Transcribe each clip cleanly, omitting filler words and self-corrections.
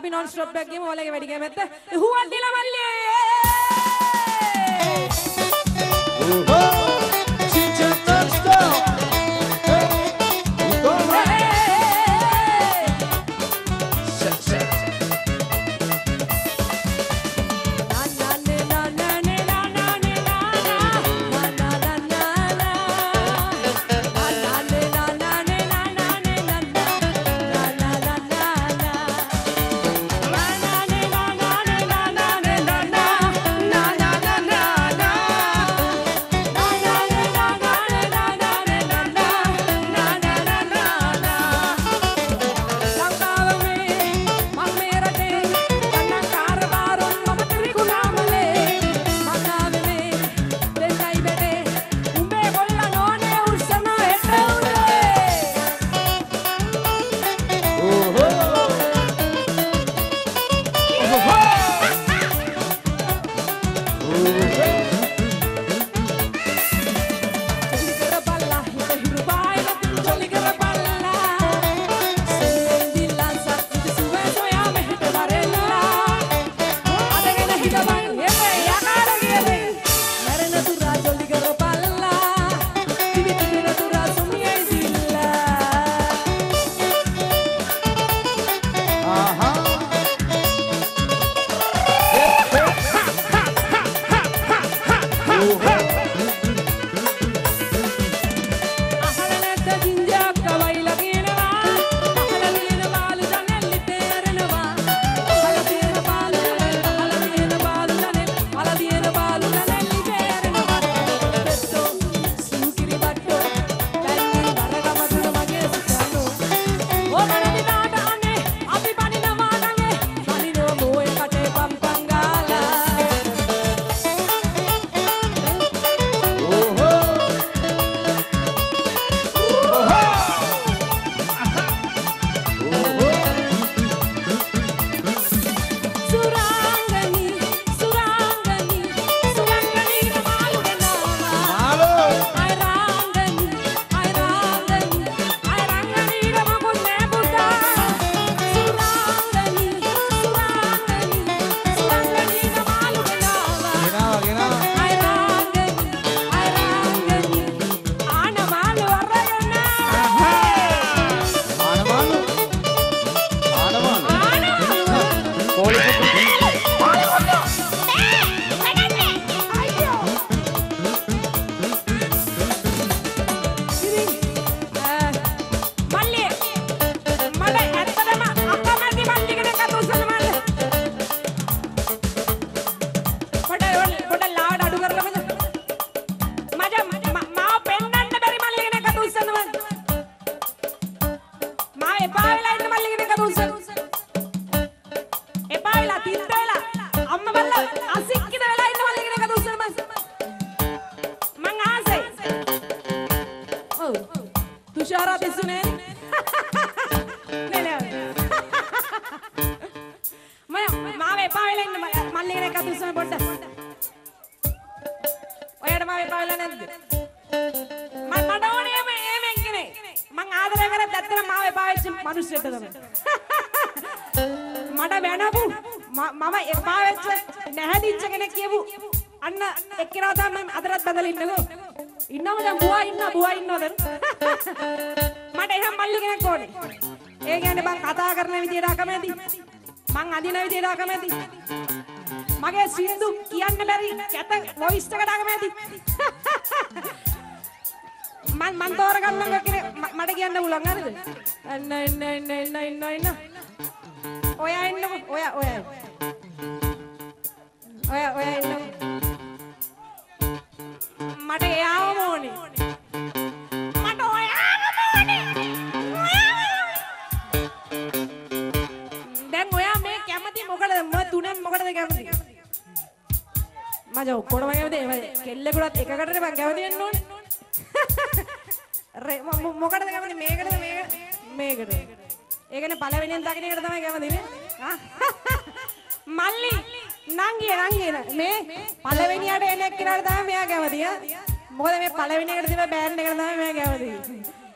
අපි non stop එකක් ගියමු ඔයාලගේ වැඩි ගෑමෙත් හුවක් දිලා මල්ලියේ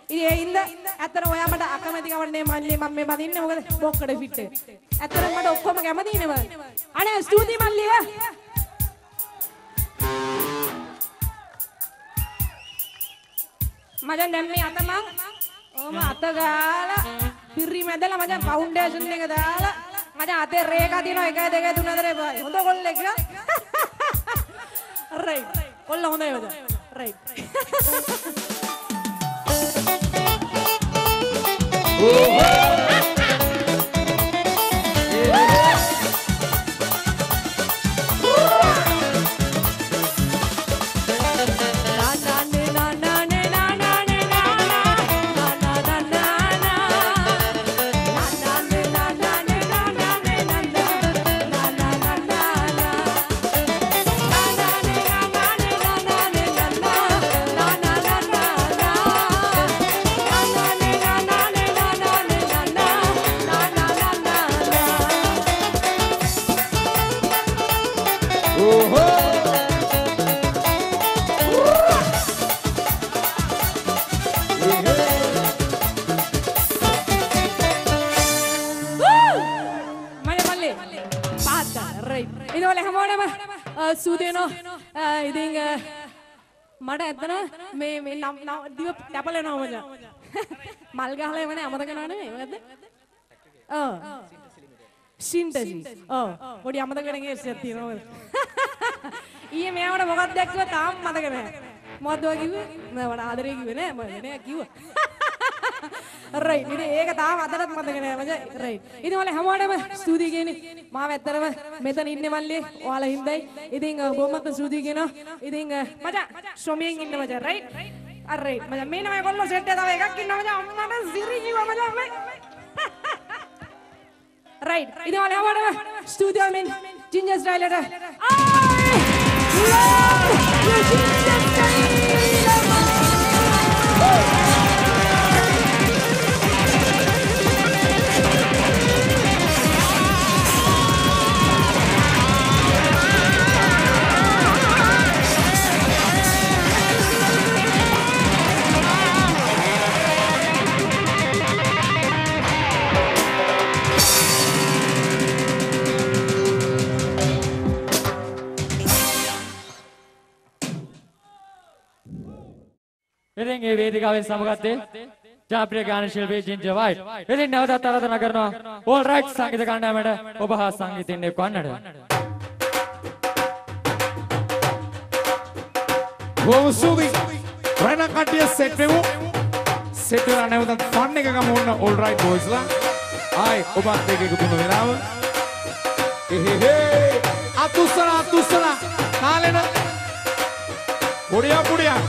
ඉතින් ඒ ඉඳ ඇත්තට ඔයා මට අකමැති කවන්නේ මල්ලි මම මේ බදින්නේ මොකද බොක්කඩ ෆිට. ඇත්තට මට ඔක්කොම කැමති නේ මම. අනේ ස්තුතියි මල්ලි. මචං දැන් මේ අත මං ඕම අත ගාලා පිරි මැදලා මචං ෆවුන්ඩේෂන් එක දාලා මචං අතේ රේඛා තියෙනවා 1 2 3 4 හොඳ කොල්ලෙක් නේ. රයිට්. කොල්ල හොඳයි මචං. රයිට්. සූදේනෝ ඉතින් මට ඇත්තන මේ දිව කැපලෙනවා මචං. මල් ගහලා එවනේ අමතක කරනවා නෙමෙයි මොකද්ද? සින්තසිස්. පොඩි අමතක කරන කේස් එකක් තියෙනවා. ඊයේ මෙයාට මොකක්ද දැක්කුවා තාම මතක නැහැ. මොකද්ද ඔය කිව්වේ? මම වඩා ආදරේ කිව්වේ නෑ මම නෑ කිව්වා. රයිට්. ඉතින් ඒක තාම අදටත් මතක නෑ මචං. රයිට්. ඉතින් ඔයාලා හැමෝටම ස්තුතියි කියන්නේ. මාව ඇත්තටම මෙතන ඉන්නේ මල්ලේ. ඔයාලා හින්දායි. ඉතින් බොහොමත් ස්තුතියි කියනවා. ඉතින් මචං ශ්‍රමයෙන් ඉන්න මචං. රයිට්. රයිට්. මචං මේ නම කොල්ලෝ සෙට් එක තව එකක් ඉන්නවා මචං. අම්මට සිරි කිව්වා මචං මේ. රයිට්. ඉතින් ඔයාලා හැමෝටම ස්තුතියි මෙන් ජින්ජර් ස්ටයිල් එකට. I love you ginger style. ඉතින් මේ වේදිකාවෙන් සමගත්තේ ජාප්‍රිය ගාන ශිල්පී ජින්ජර් වයිට්. ඉතින් නැවතත් ආරාධනා කරනවා ඕල් රයිට් සංගීත කණ්ඩායමට ඔබ හා සංගීතයෙන් එක්වන්නට. බොහොම සුවි. රණ කට්ටිය සෙට් වෙමු. සෙට් වෙලා නැවතත් ෆන් එක ගමු ඕන ඕල් රයිට් බොයිස්ලා. ආයි ඔබත් එක්ක එකතු වෙන වෙලාව. හේ අතුසලා කාලෙන පොඩියා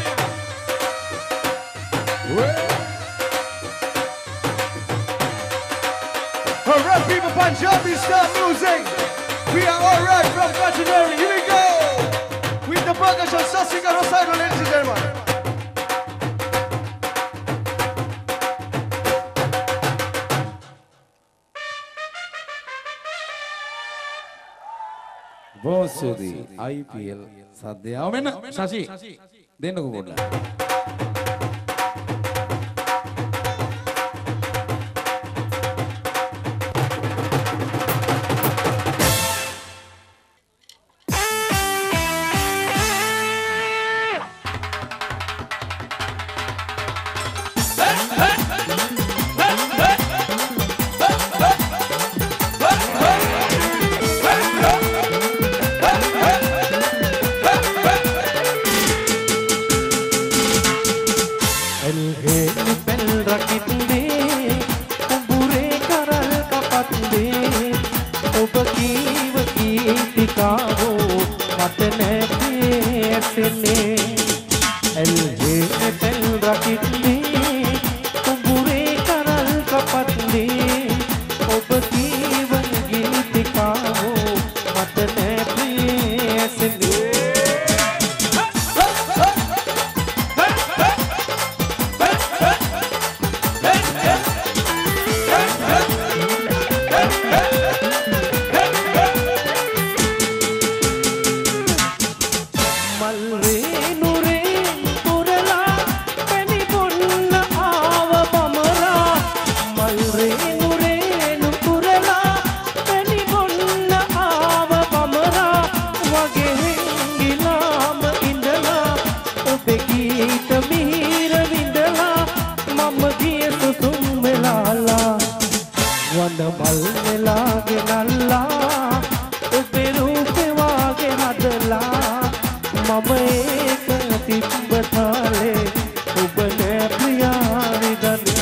Alright, people, Punjabi style music. We are alright from Kachinari. Here we go. With the percussion, Sasika Rosario, ladies and gentlemen. බෝසුදි IPL සද්දයාව මෙන්න ශෂි දෙන්නකෝ පොඩ්ඩක්. Malre හිත මිහිර විඳලා මම ගිය සුසුම් වෙලාලා වඳ මල් වෙලාගේ නල්ලා ඔබේ රූපේ වාගේ හදලා මම ඒක තිබ්බ තාලේ ඔබ නෑ ප්‍රියානි දන්නේ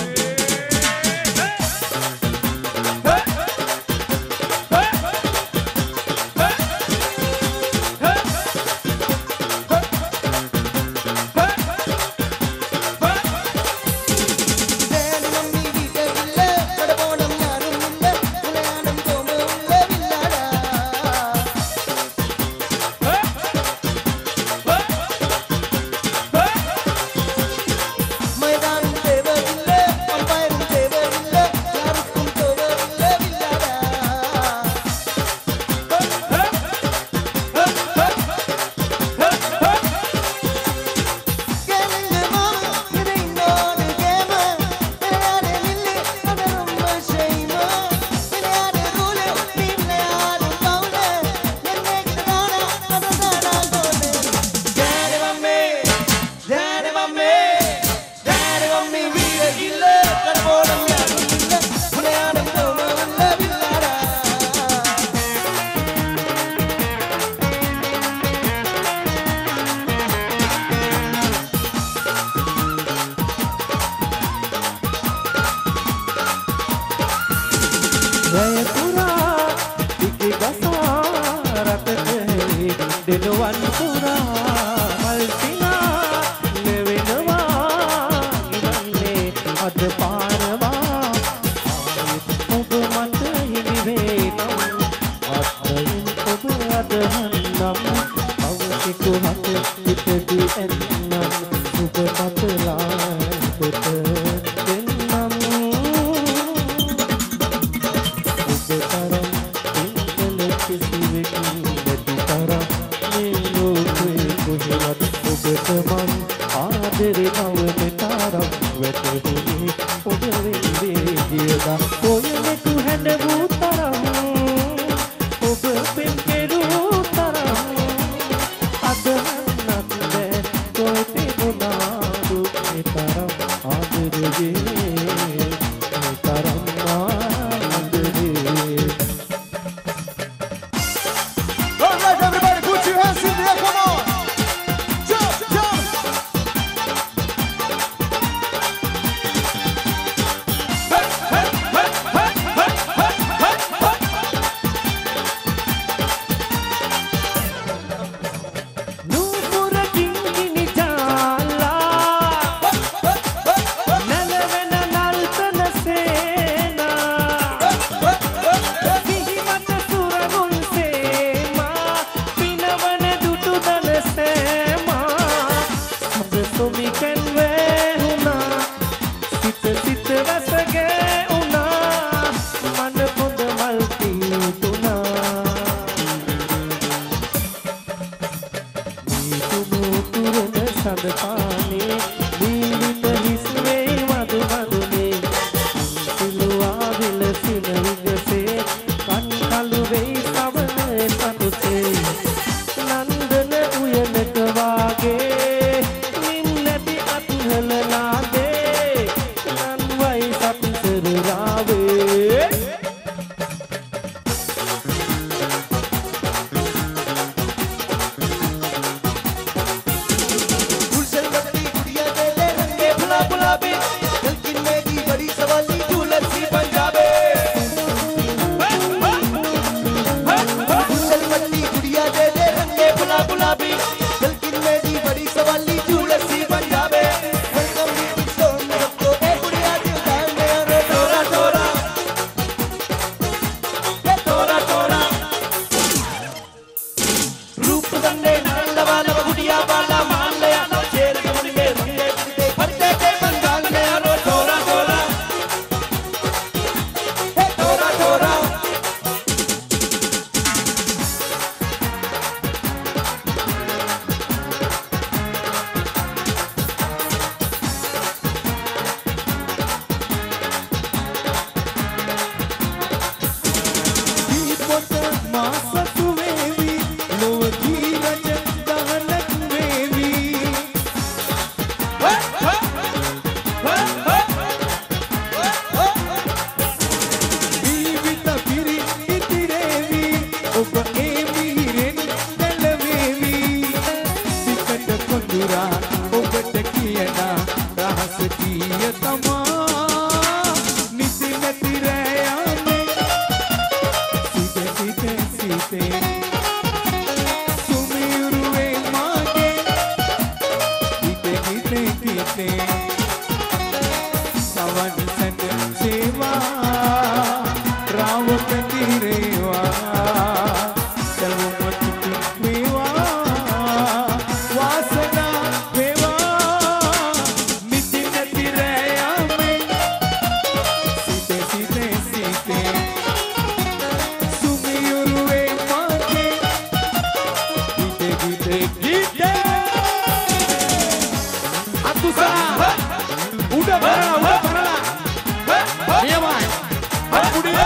නැලවෙන ජීවිත පිරි ඉතිරේවි ඔබ ඒ මිහිරෙන් නැලවේවි සිතට කොඳුරා ඔබට කියන රහස කීය තමා නිසි නැති රැයනේ සිතේ සුමිරුවේ මාගේ හිතේ සවන් සැඳ සේවා රාව පැතිරේවා සල්වමතුතු වේවා වාසනා වේවා නිති නැති රැයමේ සිතේ සුමිරුවේ මාගේ හිතේ අතුසා උඩ බලලා නියමයි අකුඩිය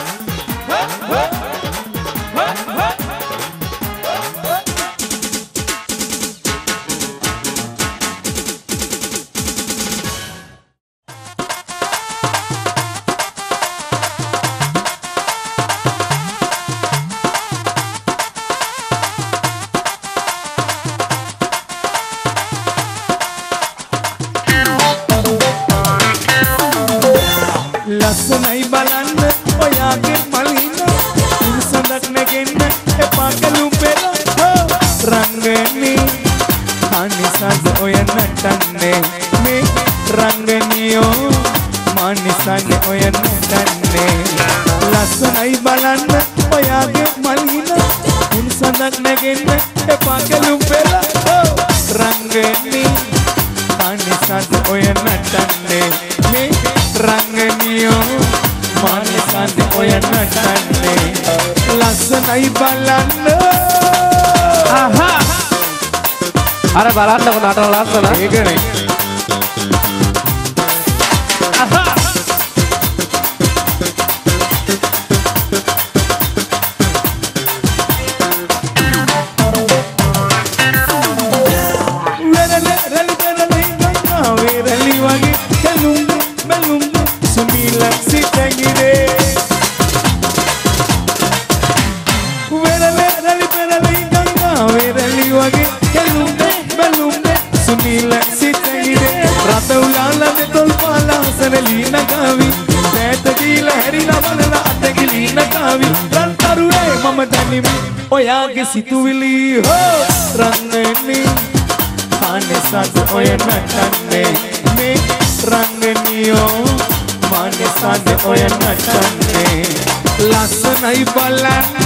ලස්සනයි බලන්න ඔයාගේ මලින උන්සඳක් නැගෙන්න එපා කලුම් පෙළ රංගනී අනිසද ඔය නටන්නේ මේ රංගනියෝ මානිසද ඔය නටන්නේ ලස්සනයි බලන්න ඔයාගේ මලින උන්සඳක් නැගෙන්න එපා කලුම් පෙළ රංගනී අනිසද ඔය නටන්නේ මේ රංගනියෝ මානිසන්ද ඔය නටන්නේ ලස්සනයි බලන්න අර බලන්නකො නටන ලස්සන ඒකනේ ඔයාගේ සිතුවිලි හෝ රංගනී අනිසද ඔය නටන්නේ මේ රංගනියෝ මානිසද ඔය නටන්නේ ලස්සනයි බලන්න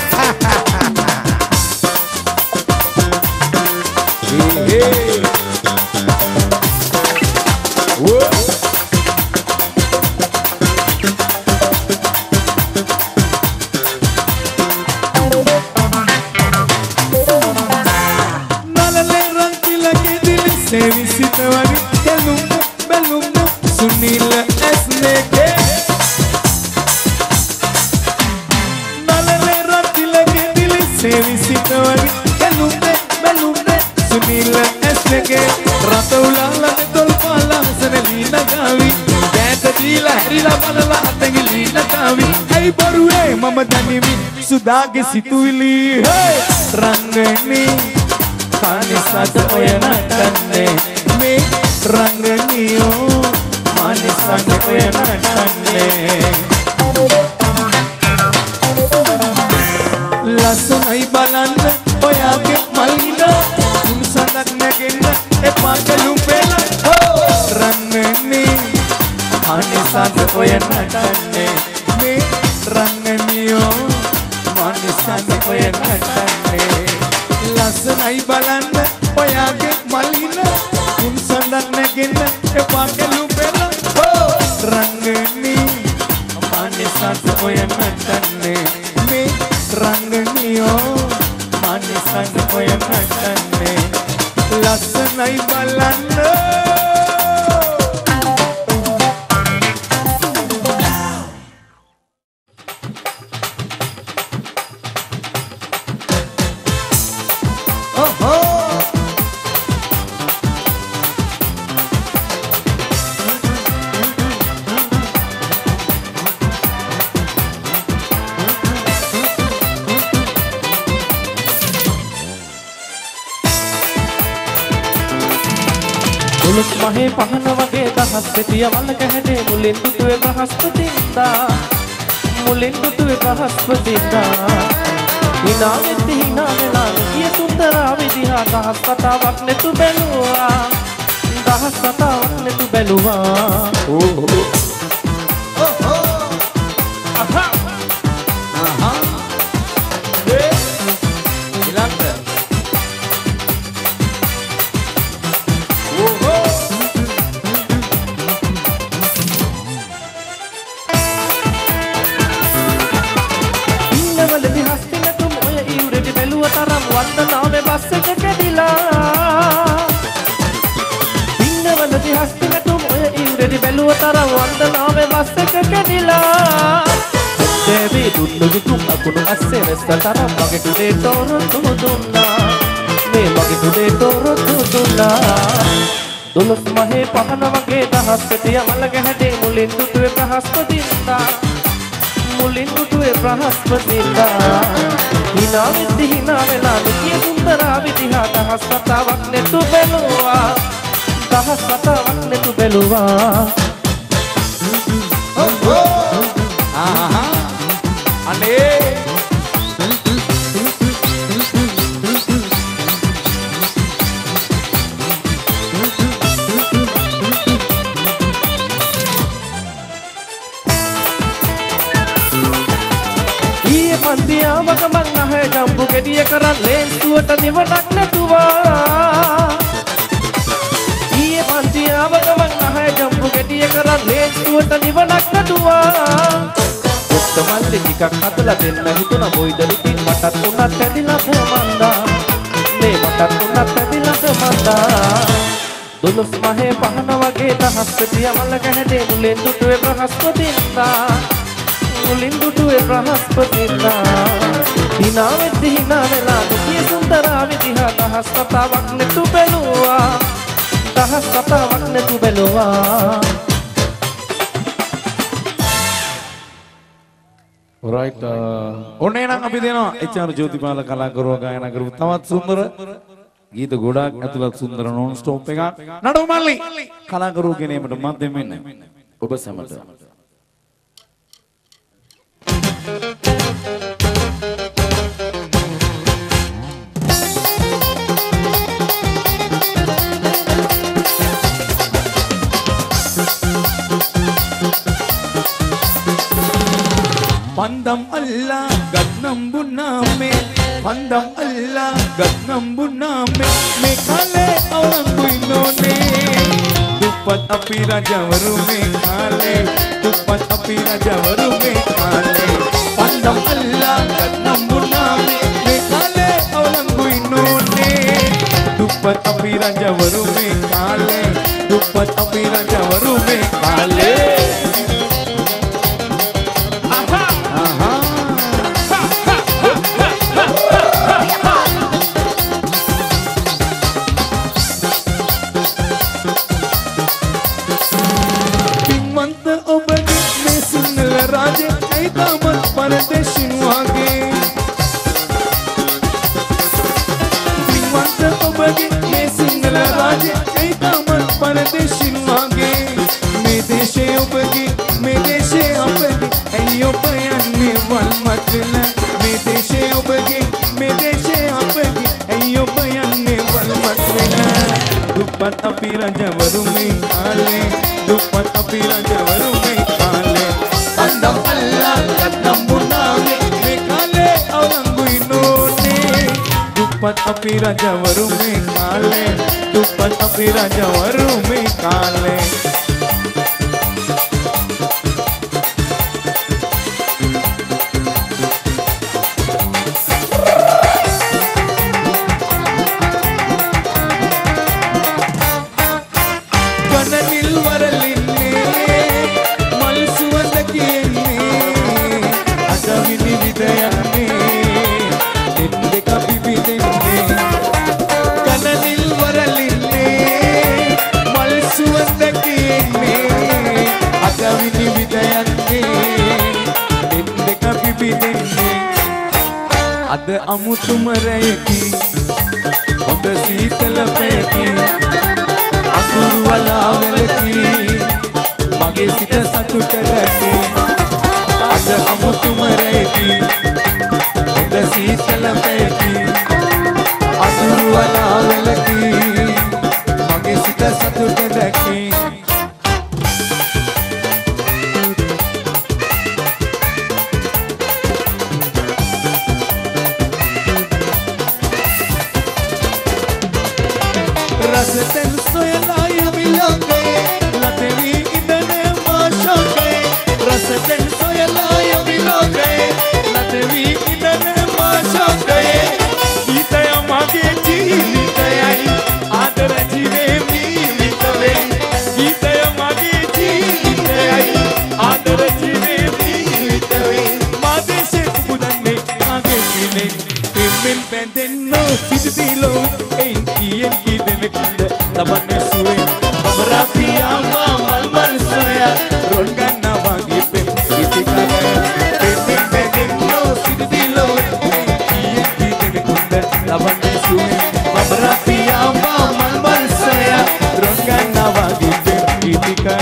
සුදාගේ සිතුවිලි රංගනී අනිසද ඔය නටන්නේ මේ රංගනියෝ මානිසද ඔය නටන්නේ ලස්සනයි බලන්න ඔයාගේ මලින උන්සඳක් නැගෙන්න එපා කලුම් පෙළ රංගනී අනිසද ඔය නටන්නේ මේ රංගනියෝ මානිසද ඔය නටන්නේ ලස්සනයි බලන්න ඔයාගේ මලින උන්සඳක් නැගෙන්න එපා කලුම් පෙළ රංගනී මානිසද ඔය නටන්නේ මේ රංගනියෝ මානිසද ඔය නටන්නේ ලස්සනයි බලන්න මහේ පහන වගේ දහස් පෙතිය වලක හැදේ මුලින් දුටුවේ බ්‍රහස්පතින්දා මුලින් දුටුවේ බ්‍රහස්පතින්දා හිනා වෙති හිනා වෙලා නිය සුන්දරා විදිහා දහස් කතාවක් නෙතු බැලුවා දහස් කතාවක් නෙතු බැලුවා Aha. වන්දනාවේ බස් එක කැඩිලා පින්නවලදි හස්තිනතුම් ඔය ඉවුරෙදි බැලුව තරම් වන්දනාවේ බස් එක කැඩිලා දෙවි දුන්නු තුම් අකුණු අස්සේ රැස්ක තරම් මගේ ටුඩේ තොරතුරු දුන්නා මේ මගේ ටුඩේ තොරතුරු දුන්නා දොළොස් මහේ පහන වගේ දහස් පෙතිය මලක හැදේ මුලින් දුටුවේ බ්‍රහස්පතින්දා මුලින් දුටුවේ බ්‍රහස්පතින්දා හිනා වෙති හිනා වෙලා නිය සුන්දරා විදිහා දහස් කතාවක් නෙතු බැලුවා දහස් කතාවක් නෙතු බැලුවා අනේ පන්තියාවක මං අහේ ජම්බු ගෙඩිය කරන් ලේන්සුවට නිවනක් නැතුවා ඊයේ පන්තියාවක මං අහේ ජම්බු ගෙඩිය කරන් ලේන්සුවට නිවනක් නැතුවා ඔත්තමල්ලි ටිකක් හදලා දෙන්න හිතුණා මොයිදලිකින් මටත් උනත් ඇදිලාද මන්දා මේ මටත් උනත් ඇදිලාද මන්දා දොළොස් මහේ පහන වගේ දහස් පෙතිය මලක හැදේ මුලින් දුටුවේ බ්‍රහස්පතින්දා මුලින් දුටුවේ බ්‍රහස්පතින්දා හිනා වෙති හිනා වෙලා නිය සුන්දරා විදිහා දහස් කතාවක් නෙතු බැලුවා දහස් කතාවක් නෙතු බැලුවා right ඔන්නේ නම් අපි දෙනවා එච්.ආර්. ජෝතිපාල කලාකරුවා ගායනා කරපු තවත් සුන්දර ගීත ගොඩාක් ඇතුළත් සුන්දර non stop එකක් නඩු මල්ලි කලාකරුවෝ කෙනෙකුට මැද මෙන්න ඔබ සැමට Pandam Allah gatnam buname Pandam Allah gatnam buname me khale awangu inone dupat api raja varu me khale dupat api raja varu me khale Pandam Allah gatnam buname me khale awangu inone dupat api raja varu me khale dupat api raja varu me khale Dupat api raja varu me khale dupat api raja varu me khale Pandam Allah gatnam buname me khale awangu inone dupat api raja varu me khale dupat api raja varu me khale අද අමුතුම රැයකි හොඳ සීතල පැයකි අසුරු වලාවලකි මගේ සිත සතුට දැකි අද අමුතුම රැකි හොඳ සීතල පැකි අසුරු වලාවලකි මගේ සිත සතුට දැකි රසතෙන් සොයලා යමි ලෝකේ ලතෙවි ඉඳන මාශෝකේ රසතෙන් සොයලා යමි ලෝකේ ලතෙවි ඉඳන මාශෝකේ ඊතය මගේ ජීවිතයයි ආදර ජීවේ මීවිතවේ ඊතය මගේ ජීවිතයයි ආදර ජීවේ මීවිතවේ මාදේශේ පුදන්නේ මගේ සිනේ පෙම්මෙන් බැඳෙන්නෝ සිටිලෝ එයින් කියෙන් කිදෙනෙකුද ලබන්නේ සුවේ අමරාපියා මල් සොයා රොන් ගන්නා වගේ පෙම් ඉතිකරය පෙම්මෙන් බැඳෙන්නෝ සිටිලෝ එයින් කියෙන් කිදෙනෙකුද ලබන්නේ සුවේ අමරාපියා මල් සොයා රොන් ගන්නා වගේ පෙම් ඉතිකරය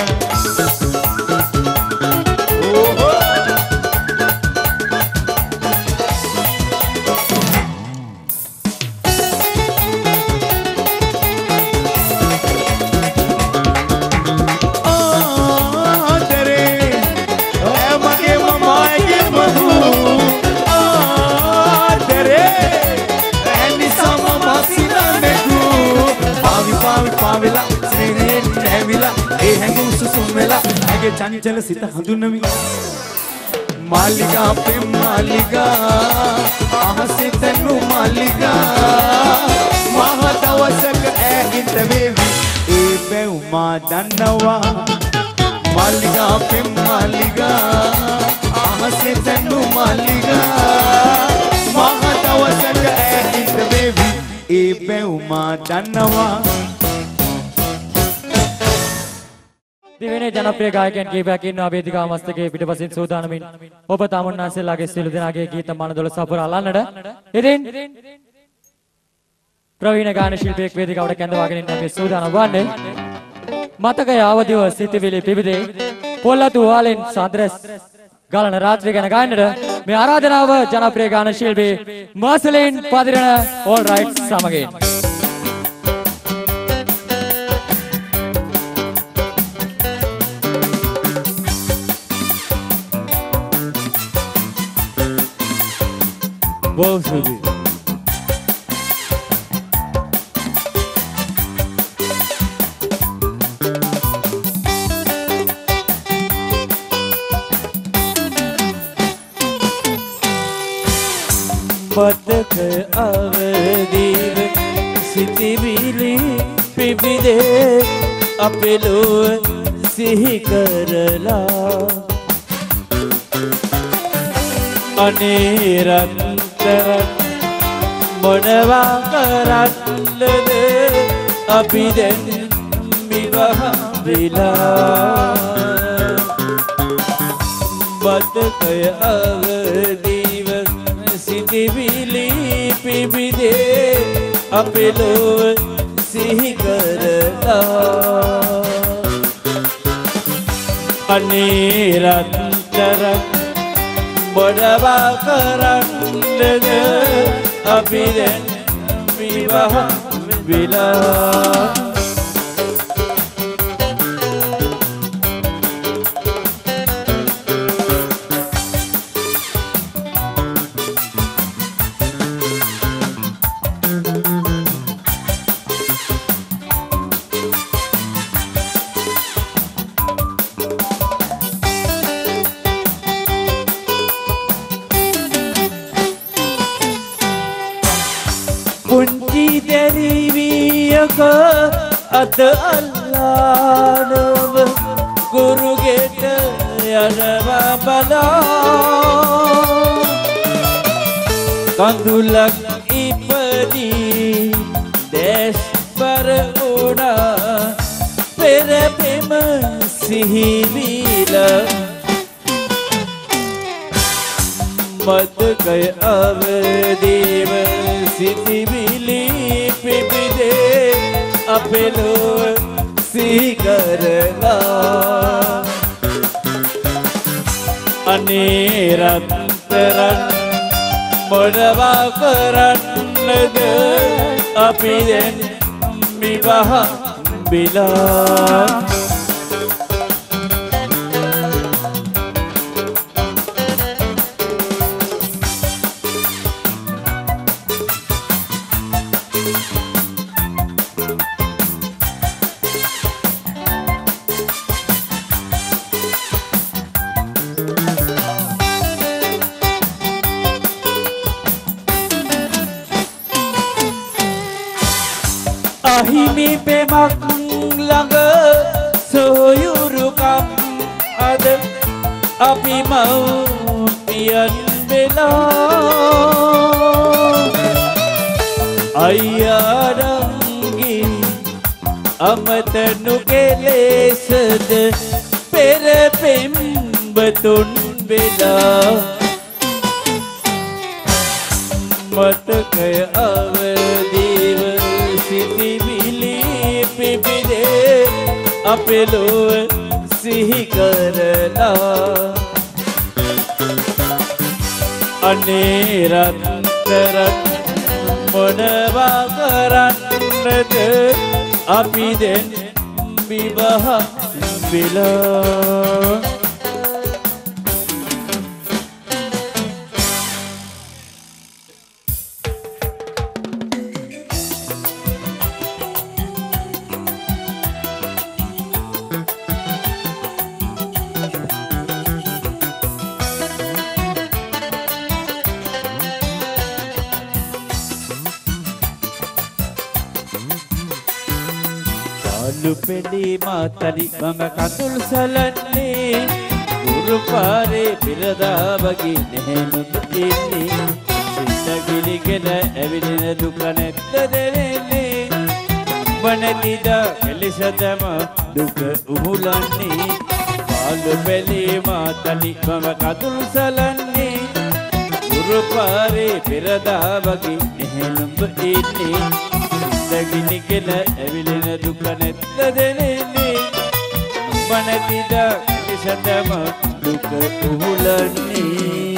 චංචල සිත හඳුනමි මාලිගා පෙම් මාලිගා අහසේ තනු මාලිගා මහ දවසක ඈින්ද වේවි ඒ බැව් මා දන්නවා මාලිගා පෙම් මාලිගා අහසේ තනු මාලිගා මහ දවසක ඈින්ද වේවි ඒ බැව් මා දන්නවා දිවෙනේ ජනප්‍රිය ගායකයන් කීපයක් ඉන්නවා වේදිකාව මස්තකයේ පිටපසින් සූදානමින් ඔබ තමුන්නාන්සේලාගේ සියලු දෙනාගේ ගීත මනදොල සපුරා අලන්නට ඉතින් ප්‍රවීණ ගාන ශිල්පියෙක් වේදිකාවට කැඳවාගෙන ඉන්න මේ සූදානම් වන්නේ මතකය අවදිව සිටිවිලි පිබිදේ පොල්ලතු වාලෙන් සාද්‍රස් ගලන රාත්‍රිය ගැන ගායනට මේ ආරාධනාව ජනප්‍රිය ගාන ශිල්පී මාසලින් පදිරණ ඕල් රයිට් සමගින් बहुत सुधी මතක අවදීව සිටිවිලි පිබිදේ අපේ ලොව සිහි කරලා අනේරත් මොනවා කරන්නද අපි දැන් විවාහ වෙලා මතකය අවදීව සිටිවිලි පිබිදේ අපේ ලොව සිහි කරලා අනේරත් මොනවා කරන්නද අපි දැන් විවාහ වෙලා අත අල්ලානව ගුරුගෙට යනවා බලා කඳුලක් ඉපදී දැස් බර උනා පෙර පෙම සිහිවිල මතකය අවදීව සිටිවිලි පිබිදේ අපේ ලොව සිහි කරලා අනේ රත්තරන් මොනවා කරන්නද අපි දැන් විවාහ බිලා අහිමි පෙමක් ළඟ සොයුරුකම් අද අපි මව්පියන් වෙලා අයියාරංගි අමතනු කෙලෙසද පෙර පෙම්බතුන් වෙලා මතකය අවදීව සිතිවිලි පිපිදේ අපේ ලොව සිහි කරලා අනේ රත්තරන් මොනවා කරන්නද අපි දැන් විවාහ වෙලා ලුපෙලි මාතලි මම කඳුල් සලන්නේ උරු පාරේ පිරදා වගේ නැහැනුත් ඉන්නේ සිතගිලිගෙන ඇවිදින දුක නැත්ත දෙන්නේ වනදිදා කෙලෙසදම දුක උහුලන්නේ ලුපෙලි මාතලි මම කඳුල් සලන්නේ උරු පාරේ පිරදා වගේ නැහැනුත් ඉන්නේ ගිනිගෙන ඇවිලෙන දුක නැත්ත දෙන්නේ වනදිදා කිසඳම දුක උහුලන්නේ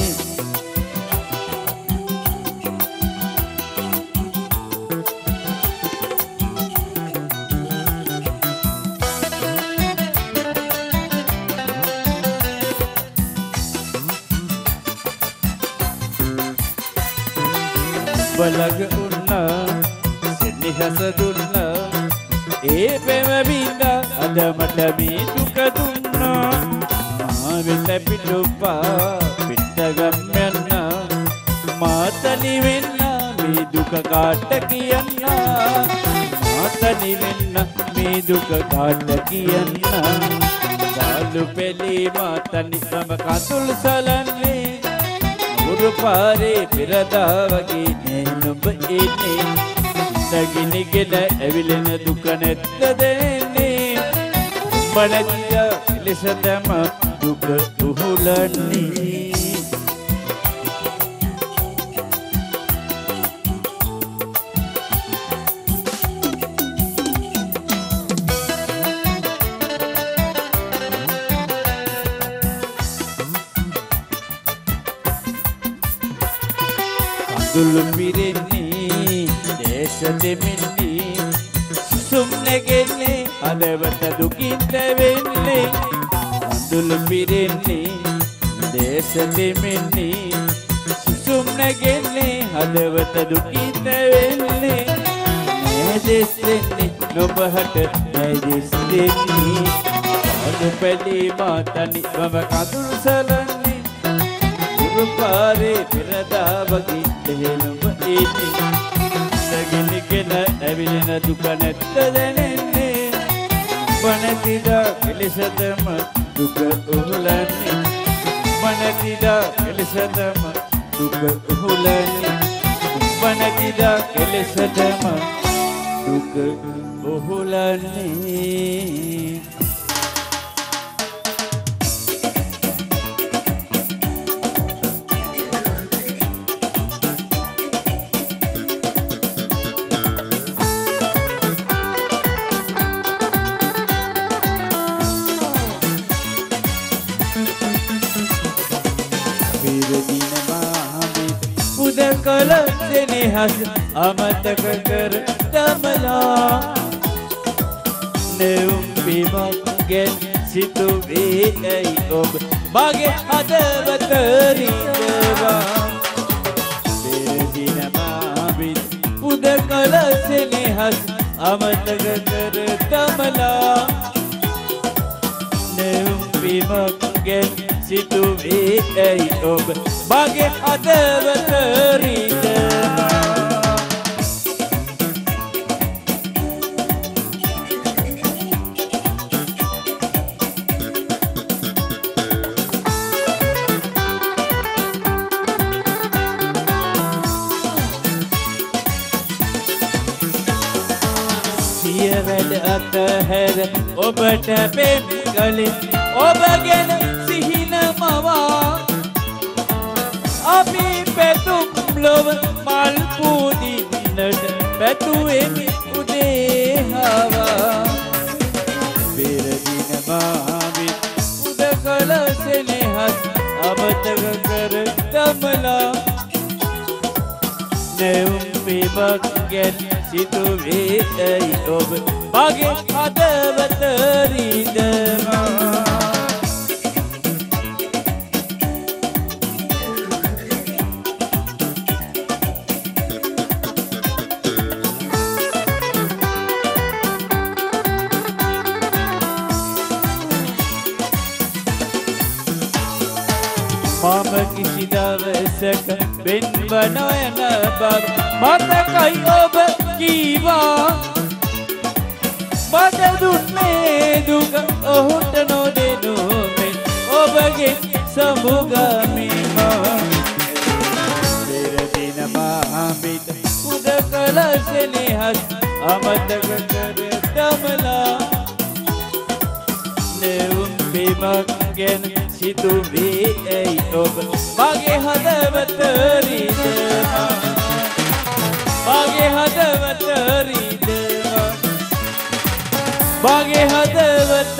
බලග උන්නා නිහස දුන්නා ඒ පෙම බින්දා අද මට මේ දුක දුන්නා මා වෙත පිටුපා පිටගම් යන්න මාතලි වෙන්න මේ දුක කාට කියන්න මාතලි වෙන්න මේ දුක කාට කියන්න සාලු පෙලි මාතලි මම කඳුල් සලන්නේ උරු පාරේ පෙරදා වගේ නුඹ ඉන්නේ ගිනිගෙන ඇවිලෙන දුක නැත්ත දෙන්නේ මනදිය ලෙසදම දුක උහුලන්නේ කඳුළු පිරෙන්නේ දේශ දෙමින්නේ සුම්නගෙන්නේ හදවත දුකින් දැවෙන්නේ කඳුළු පිරෙන්නේ දේශ දෙමින්නේ සුම්නගෙන්නේ හදවත දුකින් දැවෙන්නේ නෑදෙස් දෙන්නේ නොබහට නෑදෙස් දෙන්නේ අදු පැලි මාතනි මම කඳුළු සලන්නේ උරුපාරේ පෙරදා වගේ දෙහෙනුම ඉන්නේ සගිනිගෙන ඇවිලෙන දුක නැත්ත දැනෙන්නේ වනතිදා කෙලෙසදම දුක උහුලන්නේ වනතිදා කෙලෙසදම දුක උහුලන්නේ වනතිදා කෙලෙසදම දුක උහුලන්නේ සෙනෙහස අමතක කර දමලා නෙවුම් බිමක් ගැන සිතුවේ ඇයි ඔබ මගේ හදවත රිදවා පෙරදින මාවිත් උදකල සෙනෙහස් අමතක කර දමලා නෙවුම් බිමක් ගැන සිතුවේ ඇයි ඔබ මගේ හදවත රිදවා වැඩ අතහැර ඔබට පෙම් කලින් ඔබ ගැන සිහින මවා අපි පැතුම් ලොව මල් පූදින්නට පැතුවෙමි උදේහවා පෙරදින මාවිත් උදකල සෙනෙහස් අමතක කර දමලා නෙවුම් බිමක් ගැන සිතුවේ ඇයි ඔබ මගේ හදවත රිදවා මම කිසි දවසක වෙන්ව නොයන බව මතකයි ඔබ කීවා මට දුන්නේ දුක ඔහුට නොදෙනු මෙන් ඔබගේ සමුගමිමා පෙරදින මාවිත් උදකල සෙනෙහස් අමතක කර දමලා නෙවුම් බිමක් ගැන සිතුවේ ඇයි ඔබ මගේ හදවත රිදවා මගේ හදවත රිදවා මගේ හදවත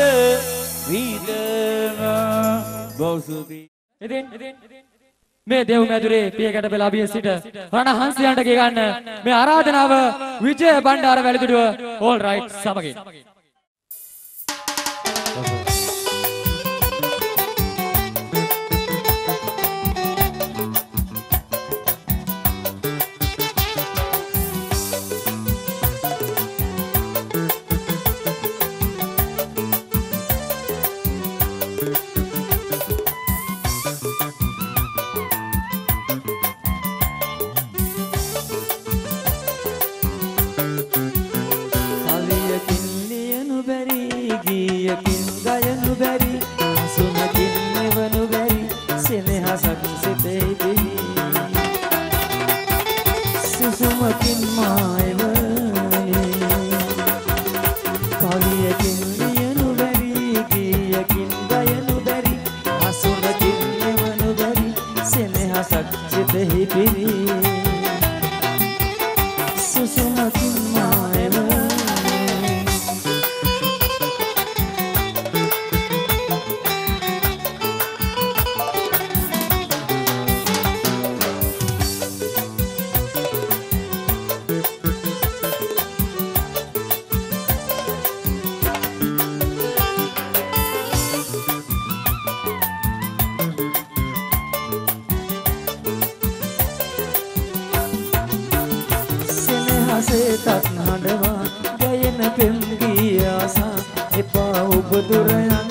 රිදවා බෞසුති ඉතින් මේ දෙව් මැදුරේ පියකට බලාබිය සිට රණ හංසයන්ට ගේ ගන්න මේ ආරාධනාව විජය බණ්ඩාර වැලිතුඩුව ඕල් රයිට් සමගින් තත් හඬවා ගයන පෙම් ගී ආසා එපා ඔබ දුර යන